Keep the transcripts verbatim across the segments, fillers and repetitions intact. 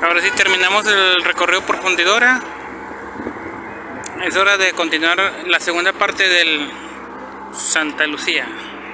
Ahora sí terminamos el recorrido por Fundidora. Es hora de continuar la segunda parte del Santa Lucía.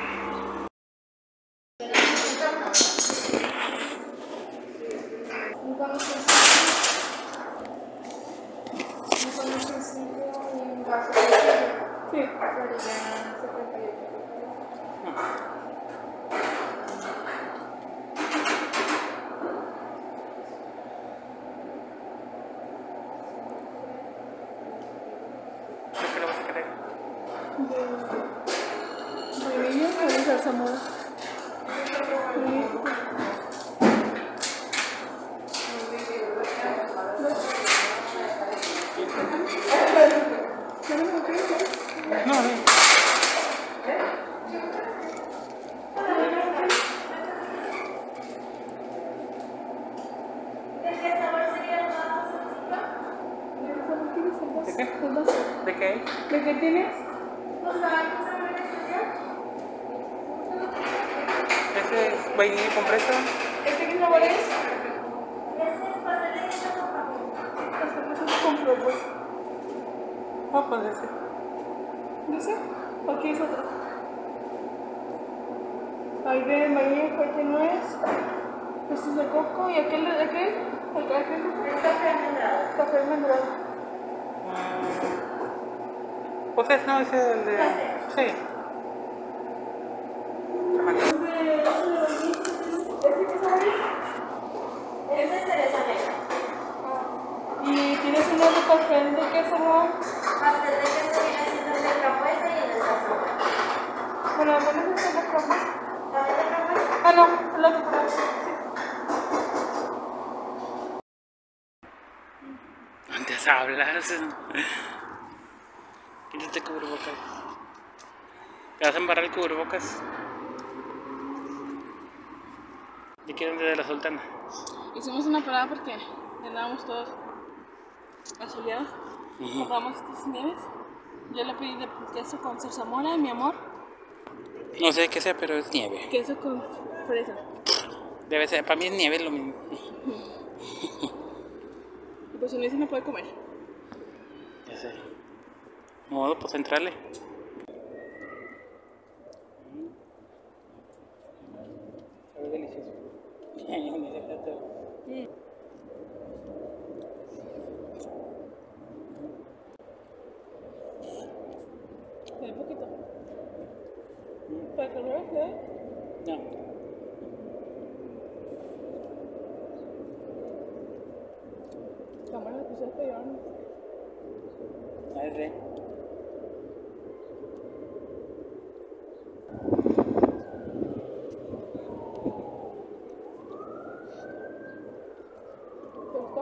¿Qué le vas a querer? Vainilla o de zarzamora. No, no. ¿De qué? ¿De qué? ¿De qué tienes? Este es vainilla con fresa. ¿Este qué sabor es? Este es pastel de queso con papel. Pastel de queso con propuesta. Ah, pues ese. ¿No sé? Aquí es otro. Hay de vainilla, cualquier nuez. Este es de coco. ¿Y aquel de aquel? ¿El café de coco? Es café almendrado. Café almendrado. Pues es, no, ese es el de... Sí. Ese es cereza negra. ¿Y tienes uno de pastel de queso, no? Pastel de queso viene siendo el de frambuesa y el de zarzamora. Bueno, ¿dónde es el de frambuesa? ¿También de frambuesa? Ah, no, el otro, pero sí. Antes hablas. Quítate el cubrebocas. ¿Te vas a embarrar el cubrebocas? ¿De qué dónde de la Sultana? Hicimos una parada porque andábamos todos asoleados. Uh-huh. Compramos estas nieves. Yo le pedí de queso con zarzamora, mi amor. No sé qué sea, pero es nieve. Queso con fresa. Debe ser, para mí es nieve lo mismo. Y pues Ulises no puede comer. Ya sé. Modo, pues entrale. Sabe delicioso. Mm. Un poquito. ¿Para que no lo quede? No. Cámara, pues es que llevan. A ver, re. ¿Te gustó?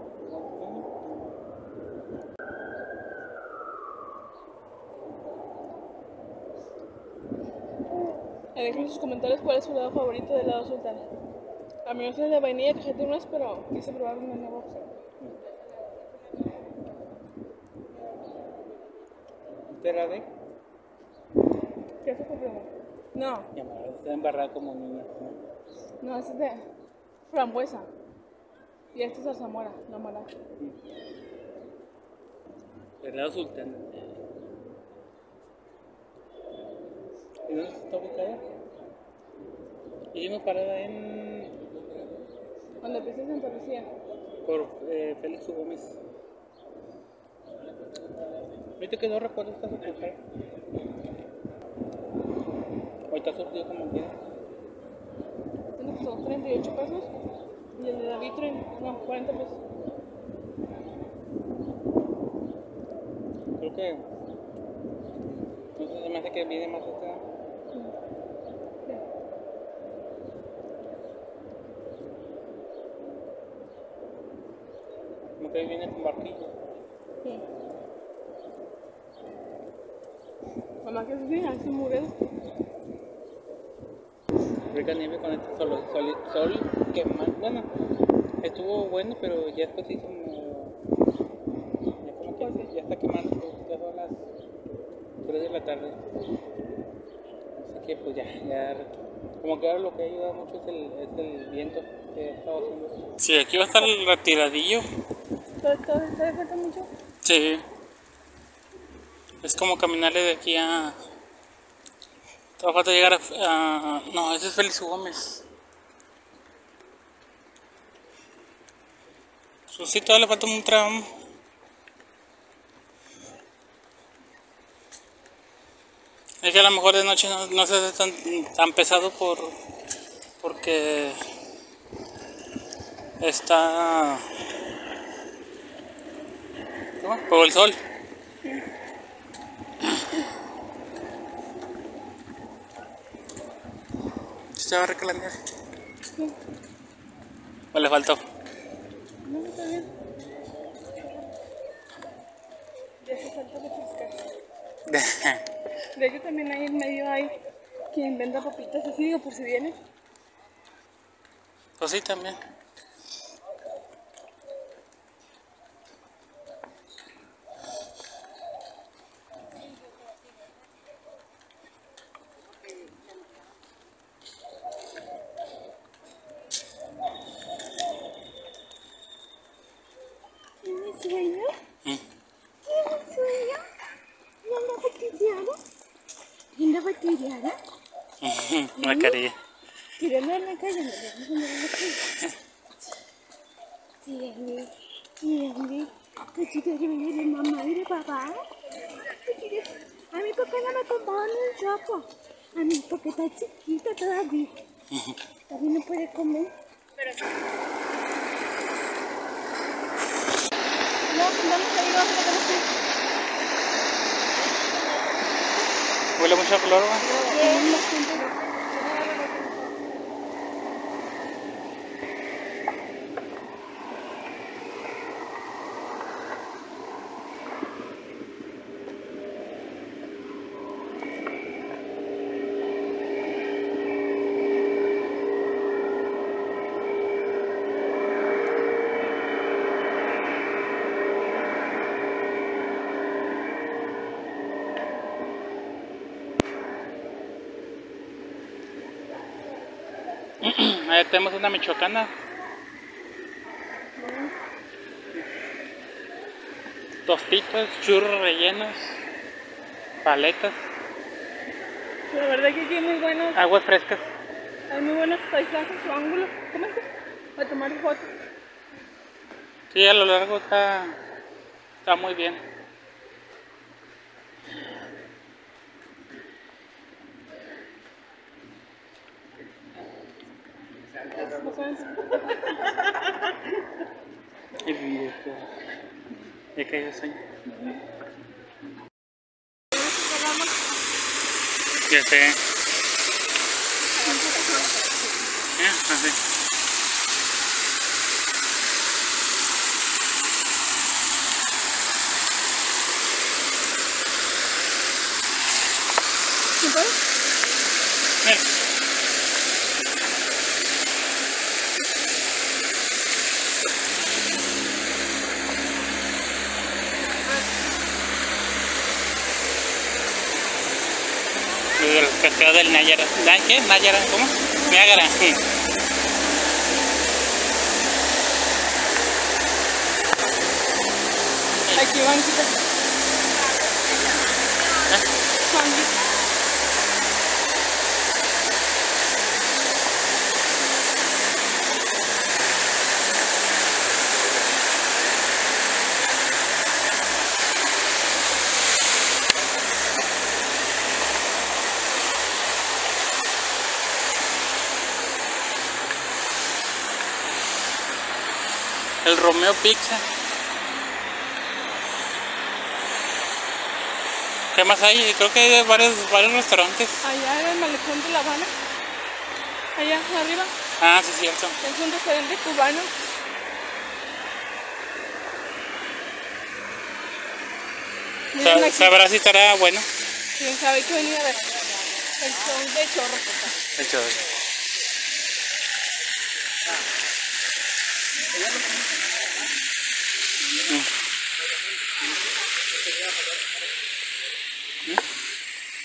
Dejen en sus comentarios cuál es su helado favorito del helado Sultana. A mí me gusta el de vainilla, cajeta y nuez, pero quise probar una nueva opción. ¿Te la de? ¿Qué se compró? No, Ya me está embarrada como niña. no, este es de frambuesa. Y este es zarzamora, la mala. El lado Sultana. ¿Y dónde está ubicada? Hicimos parada en... Donde empieza en Santa Lucía. por eh, Félix Gómez. Ahorita que no recuerdo esta sucursal. Ahorita surtido como quieras. Este nos costó treinta y ocho pesos. Y el de David, no, cuarenta pesos. Creo que... Entonces se me hace que viene más esta... Como que viene con barquillo. Sí. Mamá, que sí, hace un murero. Rica nieve con este sol, sol, sol que más, bueno, estuvo bueno, pero ya después se hizo como, ya como que ya está quemando, ya son las tres de la tarde. Así que pues ya, ya, como que ahora lo que ayuda mucho es el, es el viento. que estaba haciendo. Sí, aquí va a estar el retiradillo. ¿Todo, todo, ¿Te falta mucho? Sí. Es como caminarle de aquí a... Todavía falta llegar a... a- No, ese es Félix Gómez. Pues sí, todavía le falta un tramo. Es que a lo mejor de noche no, no se hace tan, tan pesado por... Porque... Está... ¿Cómo? Por el sol. ¿Se va a reclamar? ¿O le faltó? No, está bien. Ya se falta refrescar. De hecho, también ahí en medio hay quien venda papitas así, digo, por si viene. Pues sí, también. ¿Tienes sueño? Mm. ¿Tienes sueño? ¿Y anda fastidiada? ¿Y anda fastidiada? Una carilla. Tirando en la calle, no le vamos a andar en la calle. Tiene, tiene. ¿Tú quieres venir de mamá y de papá? ¿Tú quieres? A mí, ¿por qué no me compraron un choco? A mí, porque está chiquita todavía. Todavía no puede comer. Pero sí. No, vamos a ir, vamos a ir. Huele mucho a cloro, ¿va? Ahí tenemos una michoacana. Tostitos, churros rellenos, paletas, La verdad que aquí hay muy buenos, aguas frescas. hay muy buenos paisajes o ángulos. ¿Cómo es? A tomar fotos. Sí, a lo largo está, está muy bien. Y vi que ya cayó el sueño. Ya sé. Ya, así. ¿Se puede? Mira. El pescado del Nayara. ¿Qué? ¿Nayara? ¿Cómo? Niágara. Sí. Aquí banquita. Banquita. El Romeo Pizza. ¿Qué más hay? Creo que hay varios, varios restaurantes. Allá en el malecón de La Habana. Allá arriba. Ah, sí, es cierto. Es un restaurante cubano. Miren Sa- aquí. Sabrá si estará bueno. Quién sabe que venía a ver. El show de chorro. El show.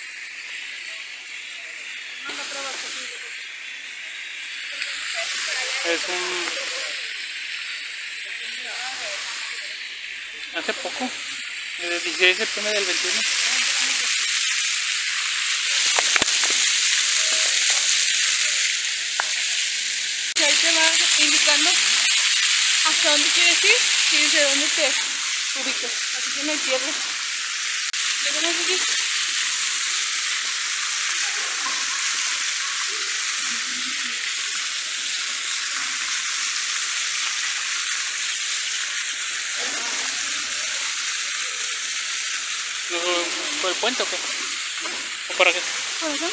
Por allá Es un... hace poco, el dieciséis de septiembre del veintiuno. Y ahí te va indicando hasta dónde quieres ir y desde dónde te ubicas. Así que no hay pierde. ¿Llegamos aquí? ¿Por el puente o qué? ¿O para qué? ¿Por acá?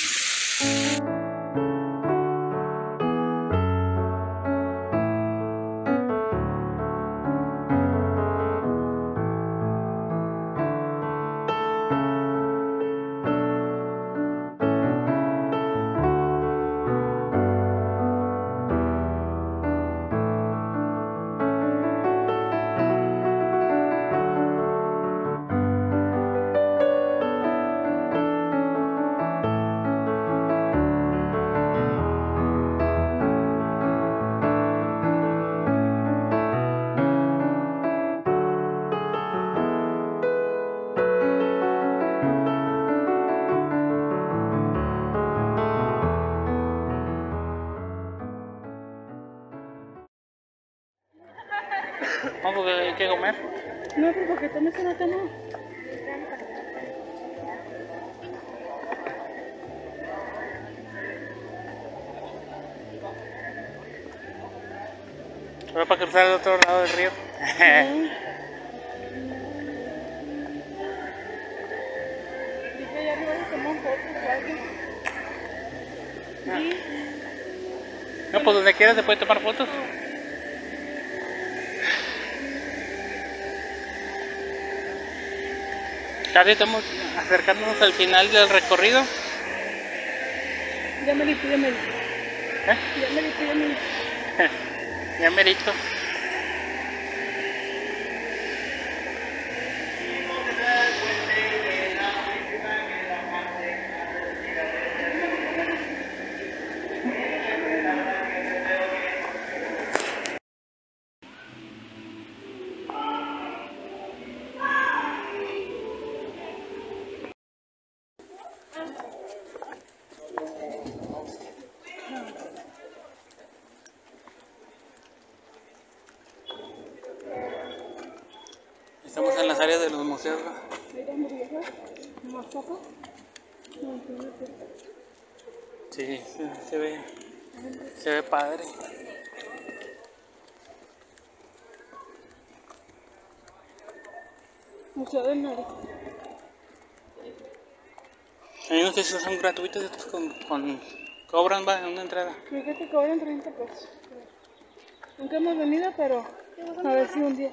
No, porque hay que comer. No, pero porque tomes una nota no. Solo para cruzar al otro lado del río. Dice allá arriba se toman fotos o algo. Sí. No, pues donde quieras se puede tomar fotos. Casi estamos acercándonos al final del recorrido. Ya merito, ya merito. ¿Eh? Ya merito, ya merito. Ya merito. Estamos en las áreas de los museos, ¿no? Mira, hamburguesas, más papas. No, Sí, se ve, se ve padre. Museo del Noreste. Hay unos que son gratuitos y otros con, con cobran va, una entrada. Creo que te cobran treinta pesos. Nunca hemos venido, pero a ver si un día.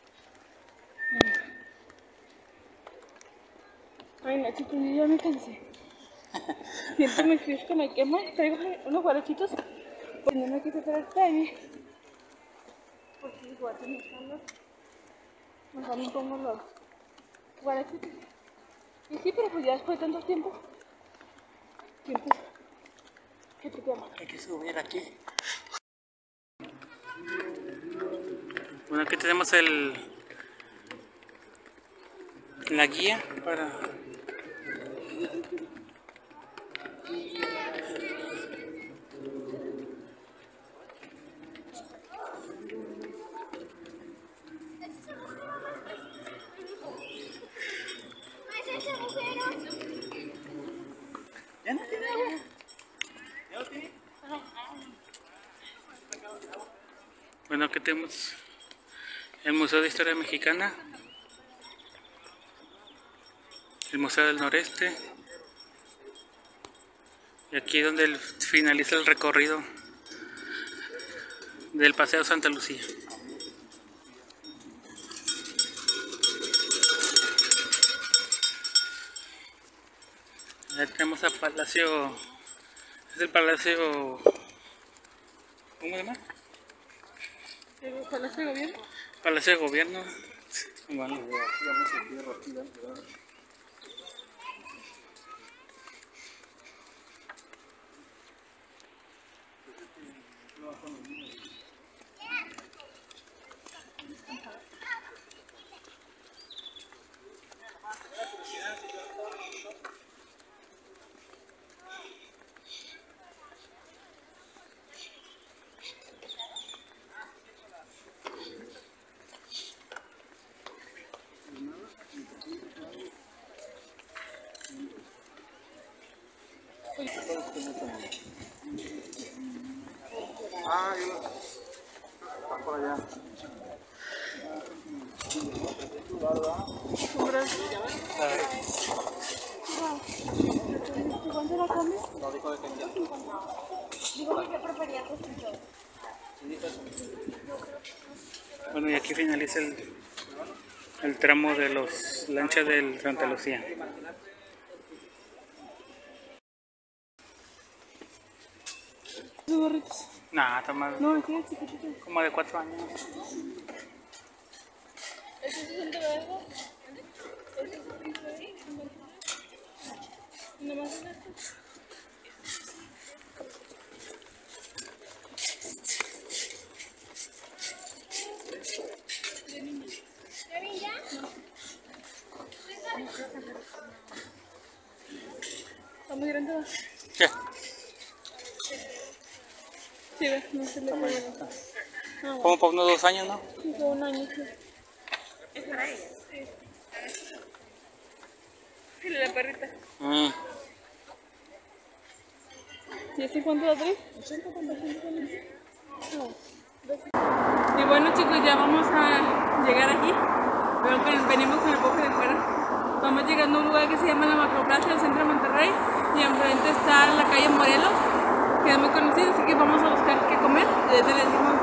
Ay, no, chicos, yo ya me cansé. Siento mis pies que me queman. Traigo unos guarachitos. Porque no me quise hacer el timing. Porque igual se me están los. Mejor me pongo los guarachitos. Y sí, pero pues ya después de tanto tiempo. Siento que te quema. Hay que subir aquí. Bueno, aquí tenemos el la guía para bueno, aquí tenemos el Museo de Historia Mexicana, el Museo del Noreste, y aquí es donde el, finaliza el recorrido del Paseo Santa Lucía. Ya tenemos al Palacio, es el Palacio, ¿cómo se llama? ¿El Palacio de Gobierno? Palacio de Gobierno. Bueno. ¿Cuánto la comes? No dijo de que ya. Digo que yo prefería costillo. Bueno, y aquí finaliza el, el tramo de los lanchas del Santa Lucía. ¿Tus gorritos? Nah, está mal. No, aquí es chiquitito. Como de cuatro años. ¿Ese es el de algo? ¿Ese es el de ¿Nomás es esto? ¿Está muy grande? ¿Qué? Sí, ves, no se le puede. Ah, Como por unos dos años, ¿no? sí, fue un año. Es para ella. Sí, la perrita. Mm. ¿Y este cuánto da tres? Y bueno, chicos, ya vamos a llegar aquí. Veo que venimos con el boje de fuera. Vamos llegando a un lugar que se llama la Macroplaza del centro de Monterrey. Y enfrente está la calle Morelos, que es muy conocida, así que vamos a buscar qué comer. Desde les dimos